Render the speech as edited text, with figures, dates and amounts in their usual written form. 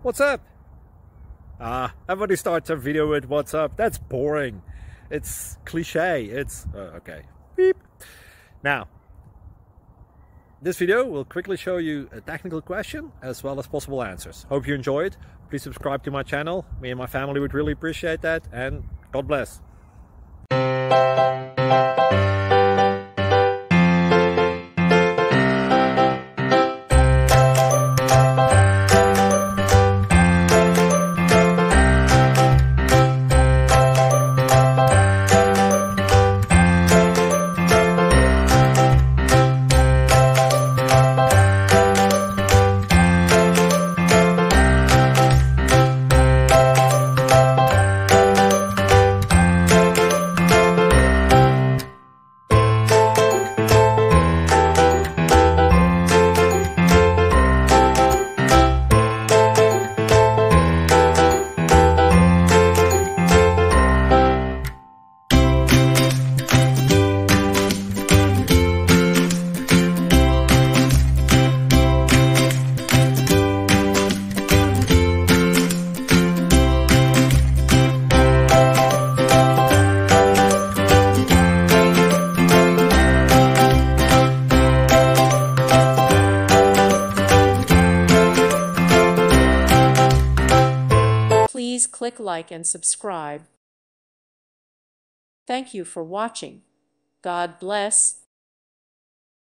What's up? Everybody starts a video with what's up. That's boring. It's cliche. It's okay. Beep. Now, this video will quickly show you a technical question as well as possible answers. Hope you enjoyed. Please subscribe to my channel. Me and my family would really appreciate that, and God bless. Please click like and subscribe. Thank you for watching. God bless.